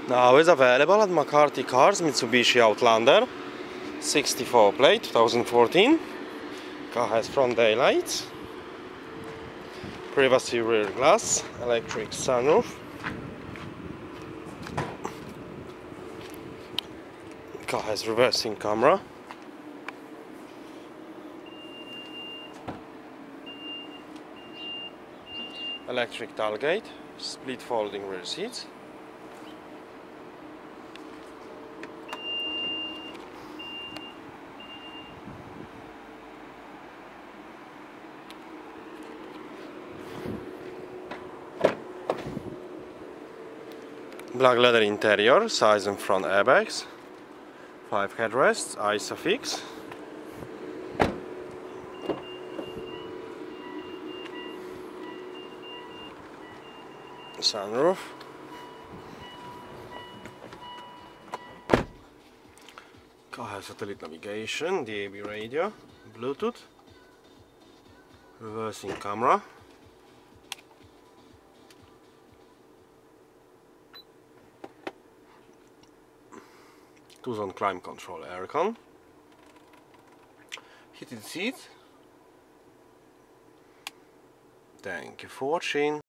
Now is available at McCarthy Cars Mitsubishi Outlander 64 plate 2014. Car has front daylights, privacy rear glass, electric sunroof. Car has reversing camera, electric tailgate, split folding rear seats. Black leather interior, side and front airbags, 5 headrests, ISOFIX. Sunroof. Car has satellite navigation, DAB radio, Bluetooth, reversing camera. Two-zone climate control aircon, heated seats. Thank you for watching.